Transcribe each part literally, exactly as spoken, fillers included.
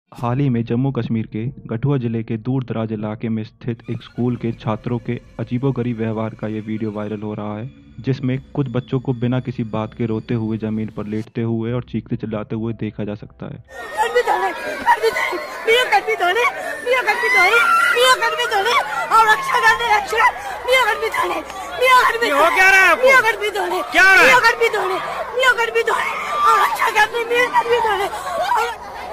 हाल ही में जम्मू कश्मीर के कठुआ जिले के दूर दराज इलाके में स्थित एक स्कूल के छात्रों के अजीबोगरीब व्यवहार का ये वीडियो वायरल हो रहा है, जिसमें कुछ बच्चों को बिना किसी बात के रोते हुए जमीन पर लेटते हुए और चीखते चिल्लाते हुए देखा जा सकता है। हो क्या रहा है आपको? क्या हो रहा है?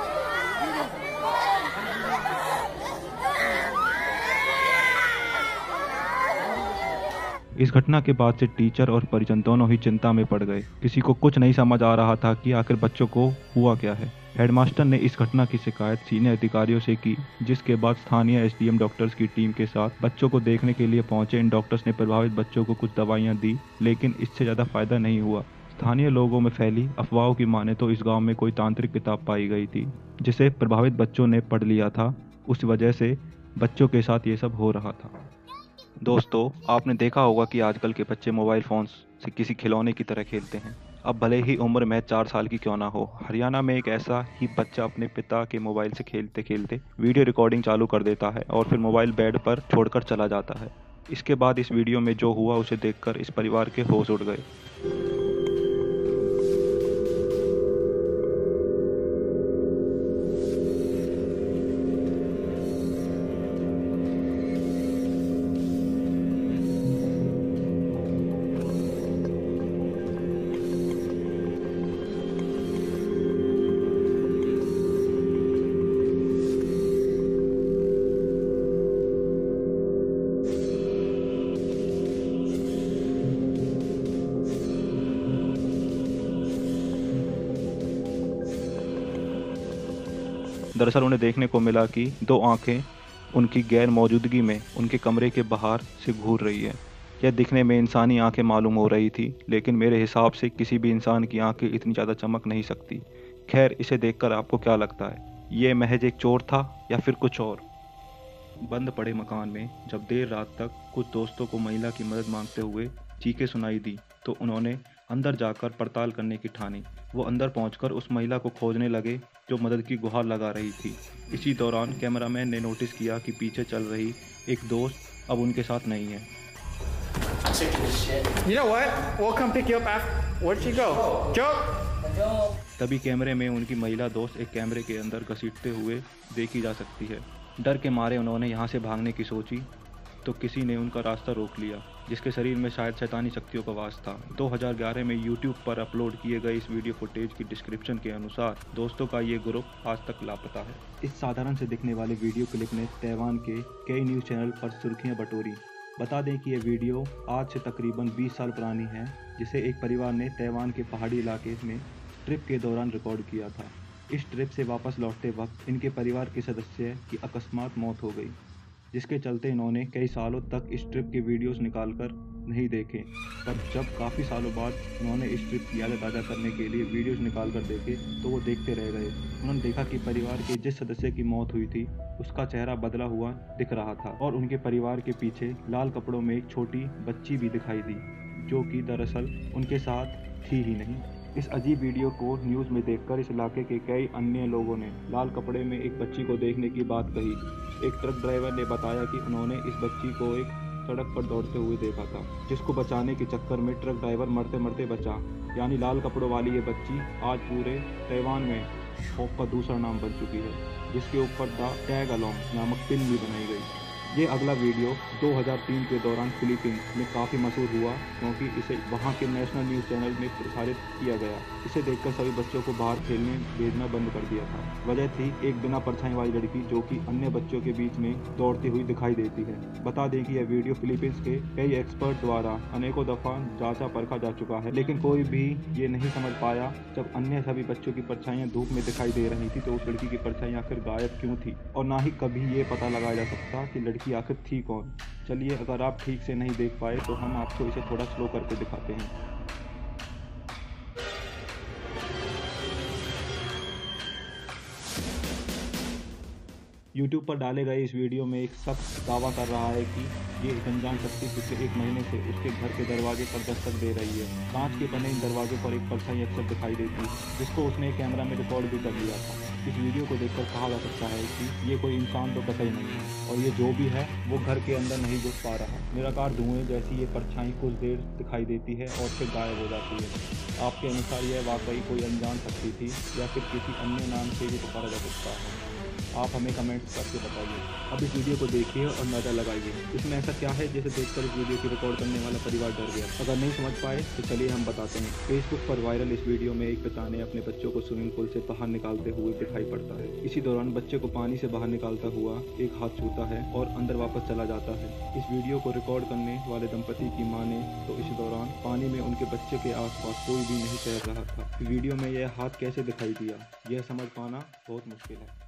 इस घटना के बाद से टीचर और परिजन दोनों ही चिंता में पड़ गए। किसी को कुछ नहीं समझ आ रहा था कि आखिर बच्चों को हुआ क्या है। हेडमास्टर ने इस घटना की शिकायत सीनियर अधिकारियों से की, जिसके बाद स्थानीय एसडीएम डॉक्टर्स की टीम के साथ बच्चों को देखने के लिए पहुंचे। इन डॉक्टर्स ने प्रभावित बच्चों को कुछ दवाइयां दी, लेकिन इससे ज़्यादा फायदा नहीं हुआ। स्थानीय लोगों में फैली अफवाहों की माने तो इस गाँव में कोई तांत्रिक किताब पाई गई थी, जिसे प्रभावित बच्चों ने पढ़ लिया था। उस वजह से बच्चों के साथ ये सब हो रहा था। दोस्तों, आपने देखा होगा कि आजकल के बच्चे मोबाइल फ़ोन्स से किसी खिलौने की तरह खेलते हैं। अब भले ही उम्र में चार साल की क्यों ना हो, हरियाणा में एक ऐसा ही बच्चा अपने पिता के मोबाइल से खेलते खेलते वीडियो रिकॉर्डिंग चालू कर देता है और फिर मोबाइल बेड पर छोड़कर चला जाता है। इसके बाद इस वीडियो में जो हुआ उसे देखकर इस परिवार के होश उड़ गए। दरअसल उन्हें देखने को मिला कि दो आंखें उनकी गैर मौजूदगी में उनके कमरे के बाहर से घूर रही है। यह दिखने में इंसानी आंखें मालूम हो रही थी, लेकिन मेरे हिसाब से किसी भी इंसान की आंखें इतनी ज़्यादा चमक नहीं सकती। खैर, इसे देखकर आपको क्या लगता है? ये महज एक चोर था या फिर कुछ और? बंद पड़े मकान में जब देर रात तक कुछ दोस्तों को महिला की मदद मांगते हुए चीखें सुनाई दी, तो उन्होंने अंदर जाकर पड़ताल करने की ठानी। वो अंदर पहुंचकर उस महिला को खोजने लगे जो मदद की गुहार लगा रही थी। इसी दौरान कैमरामैन ने नोटिस किया कि पीछे चल रही एक दोस्त अब उनके साथ नहीं है। You know what? We'll come pick you up after. Where'd she go? Go. तभी कैमरे में उनकी महिला दोस्त एक कैमरे के अंदर घसीटते हुए देखी जा सकती है। डर के मारे उन्होंने यहाँ से भागने की सोची तो किसी ने उनका रास्ता रोक लिया, जिसके शरीर में शायद शैतानी शक्तियों का वास था। दो हज़ार ग्यारह में यूट्यूब पर अपलोड किए गए इस वीडियो फुटेज की डिस्क्रिप्शन के अनुसार दोस्तों का ये ग्रुप आज तक लापता है। इस साधारण से दिखने वाले वीडियो क्लिप ने ताइवान के कई न्यूज़ चैनल पर सुर्खियां बटोरी। बता दें कि यह वीडियो आज से तकरीबन बीस साल पुरानी है, जिसे एक परिवार ने ताइवान के पहाड़ी इलाके में ट्रिप के दौरान रिकॉर्ड किया था। इस ट्रिप से वापस लौटते वक्त इनके परिवार के सदस्य की अकस्मात मौत हो गई, जिसके चलते इन्होंने कई सालों तक इस ट्रिप के वीडियोस निकालकर नहीं देखे। पर जब काफ़ी सालों बाद उन्होंने इस ट्रिप की यादें ताज़ा करने के लिए वीडियोस निकाल कर देखे तो वो देखते रह गए। उन्होंने देखा कि परिवार के जिस सदस्य की मौत हुई थी उसका चेहरा बदला हुआ दिख रहा था और उनके परिवार के पीछे लाल कपड़ों में एक छोटी बच्ची भी दिखाई दी, जो कि दरअसल उनके साथ थी ही नहीं। इस अजीब वीडियो को न्यूज़ में देखकर इस इलाके के कई अन्य लोगों ने लाल कपड़े में एक बच्ची को देखने की बात कही। एक ट्रक ड्राइवर ने बताया कि उन्होंने इस बच्ची को एक सड़क पर दौड़ते हुए देखा था, जिसको बचाने के चक्कर में ट्रक ड्राइवर मरते मरते बचा। यानी लाल कपड़ों वाली ये बच्ची आज पूरे ताइवान में खौफ का दूसरा नाम बन चुकी है, जिसके ऊपर द टैग अलोंग नामक फिल्म भी बनाई गई। ये अगला वीडियो दो हज़ार तीन के दौरान फिलीपींस में काफ़ी मशहूर हुआ, क्योंकि इसे वहाँ के नेशनल न्यूज़ चैनल में प्रसारित किया गया। इसे देखकर सभी बच्चों को बाहर खेलने भेजना बंद कर दिया था। वजह थी एक बिना परछाई वाली लड़की, जो कि अन्य बच्चों के बीच में दौड़ती हुई दिखाई देती है। बता दें कि यह वीडियो फिलीपींस के कई एक्सपर्ट द्वारा अनेकों दफ़ा जांचा परखा जा चुका है, लेकिन कोई भी ये नहीं समझ पाया जब अन्य सभी बच्चों की परछाइयाँ धूप में दिखाई दे रही थी तो उस लड़की की परछाई आखिर गायब क्यों थी, और ना ही कभी ये पता लगाया जा सकता कि लड़की आखिर थी कौन। चलिए, अगर आप ठीक से नहीं देख पाए तो हम आपको इसे थोड़ा स्लो करके दिखाते हैं। यूट्यूब पर डाले गए इस वीडियो में एक शख्स दावा कर रहा है कि ये एक अनजान शक्ति पिछले एक महीने से उसके घर के दरवाजे पर दस्तक दे रही है। कांच के बने इन दरवाजों पर एक परछाई अक्सर दिखाई देती है, जिसको उसने कैमरा में रिकॉर्ड भी कर लिया था। इस वीडियो को देखकर कहा जा सकता है कि ये कोई इंसान तो कतई नहीं है, और ये जो भी है वो घर के अंदर नहीं घुस पा रहा। निराकार धुएं जैसी ये परछाई कुछ देर दिखाई देती है और फिर गायब हो जाती है। आपके अनुसार यह वाकई कोई अनजान शक्ति थी या फिर किसी अन्य नाम से भी पुकारा जा सकता है? आप हमें कमेंट्स करके बताइए। अब इस वीडियो को देखिए और अंदाज़ा लगाइए इसमें ऐसा क्या है जिसे देखकर इस वीडियो की रिकॉर्ड करने वाला परिवार डर गया। अगर नहीं समझ पाए तो चलिए हम बताते हैं। फेसबुक पर वायरल इस वीडियो में एक पिता ने अपने बच्चों को स्विमिंग पूल से बाहर निकालते हुए दिखाई पड़ता है। इसी दौरान बच्चे को पानी से बाहर निकालता हुआ एक हाथ छूता है और अंदर वापस चला जाता है। इस वीडियो को रिकॉर्ड करने वाले दंपति की मां ने तो इस दौरान पानी में उनके बच्चे के आसपास कोई भी नहीं तैर रहा था। वीडियो में यह हाथ कैसे दिखाई दिया, यह समझ पाना बहुत मुश्किल है।